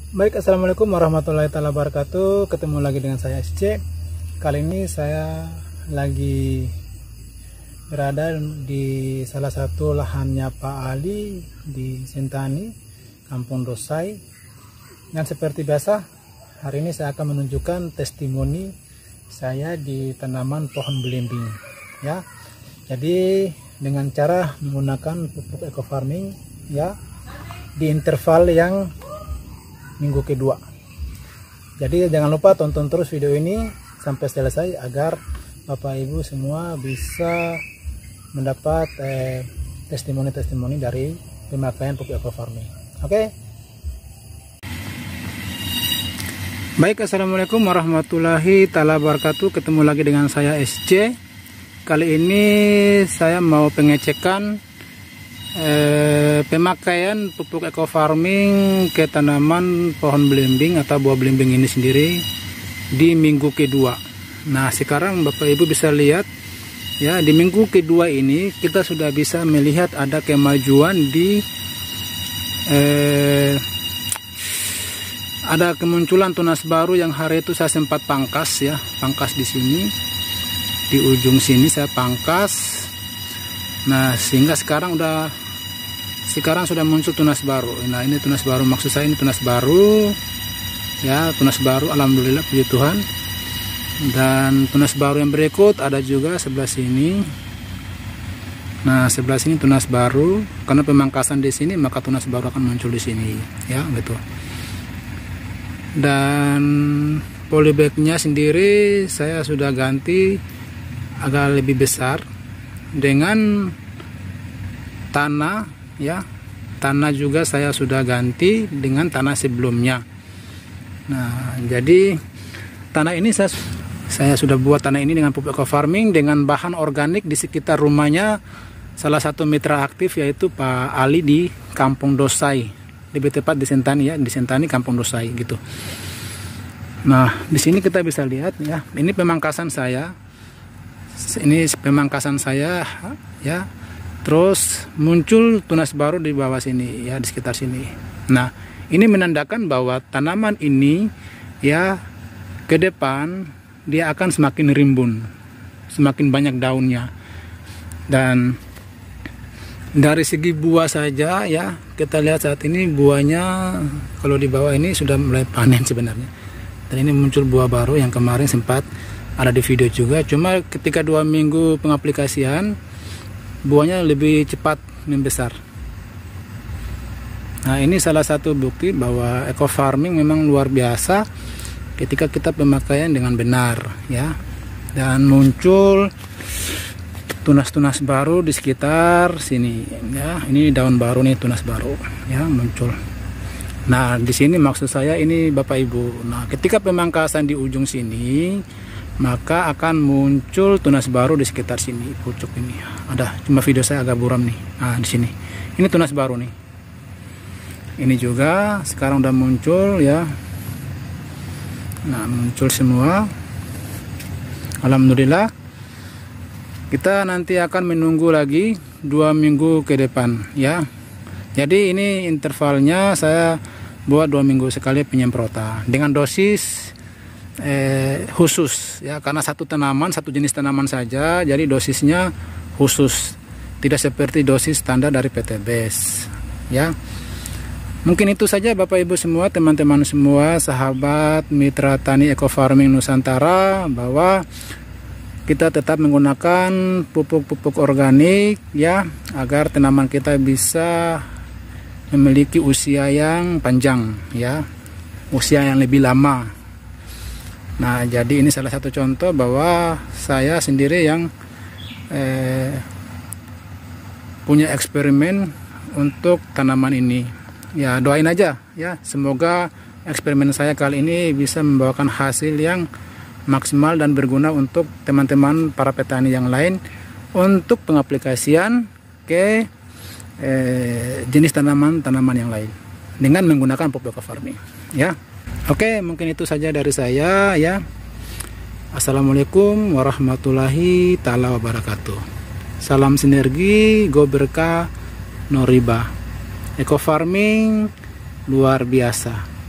Baik, assalamualaikum warahmatullahi wabarakatuh. Ketemu lagi dengan saya SC. Kali ini saya lagi berada di salah satu lahannya Pak Ali di Sentani, Kampung Dosai. Dan seperti biasa, hari ini saya akan menunjukkan testimoni saya di tanaman pohon belimbing. Ya, jadi dengan cara menggunakan pupuk eco farming, ya, di interval yang minggu kedua. Jadi jangan lupa tonton terus video ini sampai selesai agar Bapak Ibu semua bisa mendapat testimoni-testimoni dari pemakaian pupuk eco farming. Oke. Baik, assalamualaikum warahmatullahi wabarakatuh. Ketemu lagi dengan saya SC. Kali ini saya mau pengecekan pemakaian pupuk eco farming ke tanaman pohon belimbing atau buah belimbing ini sendiri di minggu kedua. Nah, sekarang Bapak Ibu bisa lihat ya, di minggu kedua ini kita sudah bisa melihat ada kemajuan di ada kemunculan tunas baru yang hari itu saya sempat pangkas ya, pangkas di sini, di ujung sini saya pangkas. Nah, sehingga sekarang sudah muncul tunas baru. Nah, ini tunas baru, maksud saya ini tunas baru ya, tunas baru, alhamdulillah, puji Tuhan. Dan tunas baru yang berikut ada juga sebelah sini. Nah, sebelah sini tunas baru, karena pemangkasan di sini maka tunas baru akan muncul di sini ya, gitu. Dan polybagnya sendiri saya sudah ganti agak lebih besar dengan tanah ya, tanah juga saya sudah ganti dengan tanah sebelumnya. Nah, jadi tanah ini saya sudah buat tanah ini dengan pupuk eco farming dengan bahan organik di sekitar rumahnya salah satu mitra aktif, yaitu Pak Ali di Kampung Dosai, lebih tepat di Sentani ya, di Sentani Kampung Dosai gitu. Nah, di sini kita bisa lihat ya, ini pemangkasan saya. Ini pemangkasan saya ya, terus muncul tunas baru di bawah sini ya, di sekitar sini. Nah, ini menandakan bahwa tanaman ini ya ke depan dia akan semakin rimbun, semakin banyak daunnya. Dan dari segi buah saja ya, kita lihat saat ini buahnya kalau di bawah ini sudah mulai panen sebenarnya. Dan ini muncul buah baru yang kemarin sempat ada di video juga, cuma ketika 2 minggu pengaplikasian buahnya lebih cepat membesar. Nah, ini salah satu bukti bahwa eco farming memang luar biasa ketika kita pemakaian dengan benar ya. Dan muncul tunas-tunas baru di sekitar sini ya. Ini daun baru nih, tunas baru ya muncul. Nah, di sini maksud saya ini Bapak Ibu. Nah, ketika pemangkasan di ujung sini maka akan muncul tunas baru di sekitar sini, pucuk ini. Ada, cuma video saya agak buram nih. Nah, di sini. Ini tunas baru nih. Ini juga sekarang udah muncul ya. Nah, muncul semua. Alhamdulillah. Kita nanti akan menunggu lagi 2 minggu ke depan ya. Jadi ini intervalnya saya buat 2 minggu sekali penyemprotan dengan dosis khusus ya, karena satu jenis tanaman saja, jadi dosisnya khusus, tidak seperti dosis standar dari PTBS ya. Mungkin itu saja Bapak Ibu semua, teman-teman semua, sahabat mitra tani eco farming Nusantara, bahwa kita tetap menggunakan pupuk-pupuk organik ya, agar tanaman kita bisa memiliki usia yang panjang ya, usia yang lebih lama. Nah, jadi ini salah satu contoh bahwa saya sendiri yang punya eksperimen untuk tanaman ini. Ya, doain aja ya, semoga eksperimen saya kali ini bisa membawakan hasil yang maksimal dan berguna untuk teman-teman para petani yang lain untuk pengaplikasian ke jenis tanaman-tanaman yang lain dengan menggunakan pupuk eco farming ya. Oke, mungkin itu saja dari saya ya. Assalamualaikum warahmatullahi wabarakatuh. Salam sinergi, go berkah, no riba. Eco farming luar biasa.